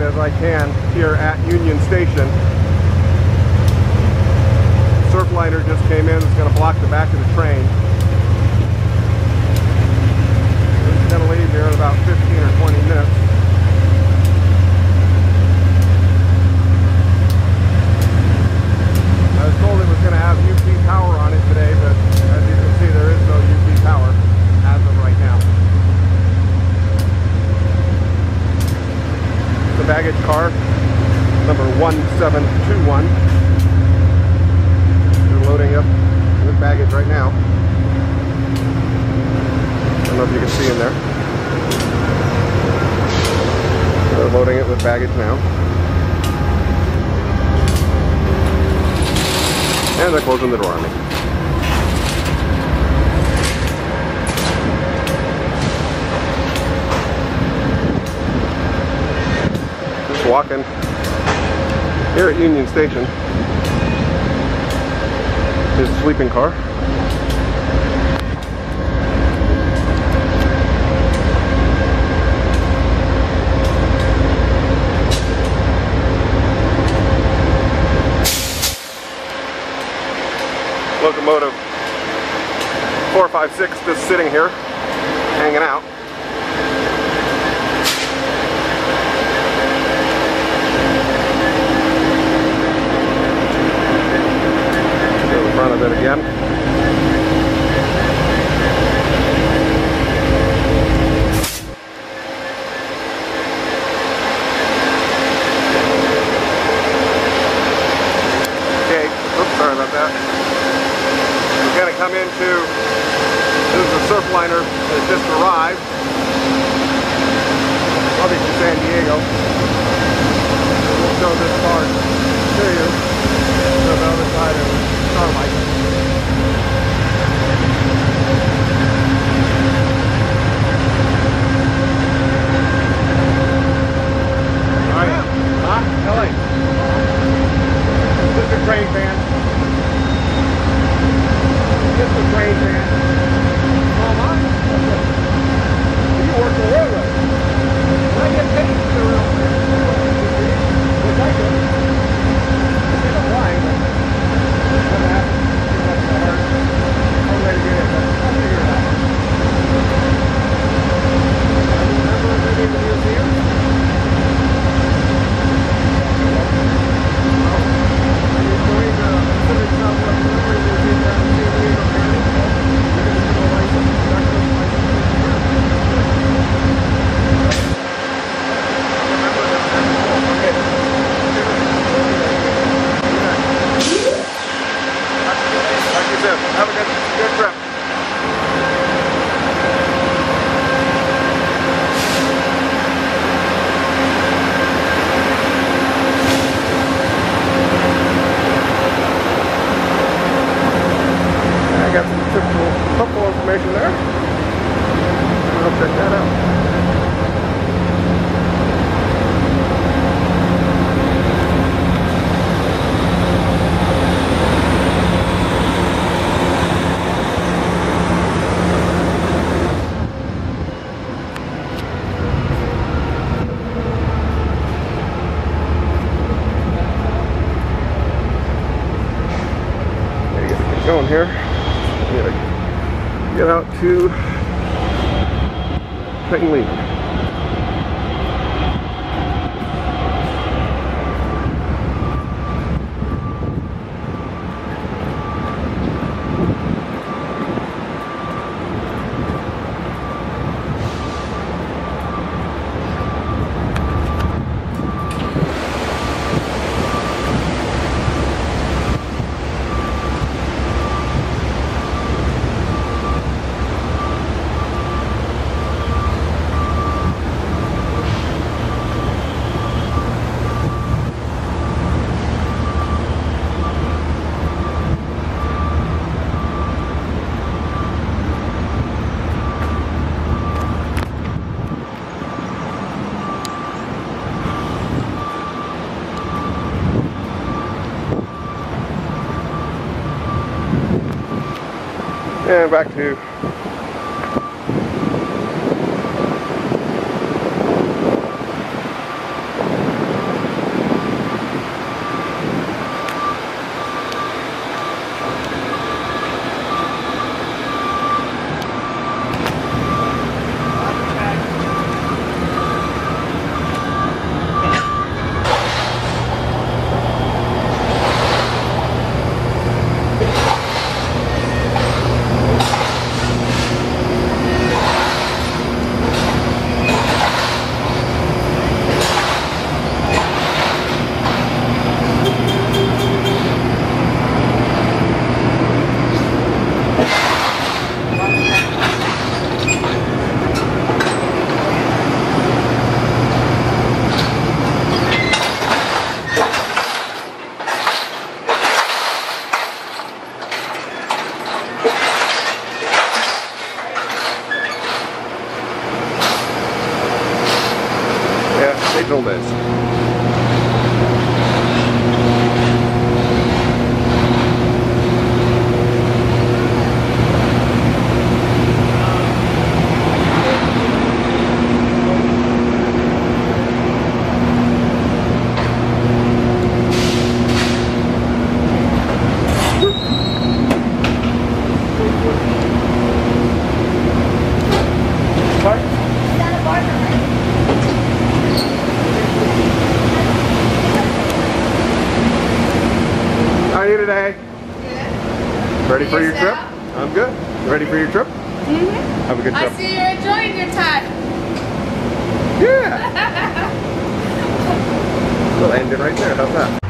as I can here at Union Station. Surfliner just came in. It's going to block the back of the train. It's going to leave here in about 15 or 20 minutes. I was told it was going to have UP power on it today, but as you can see, there is no UP power as of right now. The baggage car, number 1721. They're loading up with baggage right now. I don't know if you can see in there. They're loading it with baggage now. And they're closing the door on me. Just walking here at Union Station. His sleeping car. Locomotive 456 just sitting here, hanging out. Go to the front of it again. Okay, oops, sorry about that. We're going to come into, this is the Surfliner that just arrived, probably from San Diego. We'll show this car to you to the other side of Starlight. Alright, LA. This is a train fan. Just a train man. Mama? You work the railroad. I get paid for the railroad. Which I do. I don't mind, but it's going to happen. It's hard. I'm ready to get it, but I'll figure it out. I remember living in the museum. Are you going to Pacific Southwest Railway Museum down in San Diego County? Like you said, have a good trip. I got some typical football information there. I'll check that out. Get going here. Get out to train lead. And back to are you today? Good. Ready for your trip? Yourself? I'm good. Ready for your trip? Mm-hmm. Have a good trip. I see you're enjoying your time. Yeah. We'll end it right there. How's that?